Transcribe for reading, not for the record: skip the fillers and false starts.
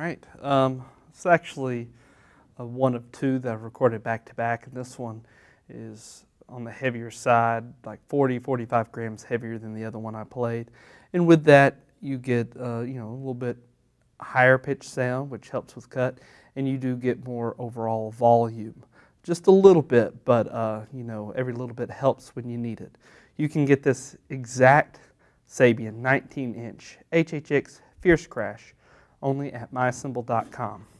right. It's actually one of two that I've recorded back to back, and this one is on the heavier side, like 40-45 grams heavier than the other one I played. And with that, you get a little bit higher pitch sound, which helps with cut, and you do get more overall volume. Just a little bit, but every little bit helps when you need it. You can get this exact Sabian 19-inch HHX Fierce Crash only at mycymbal.com.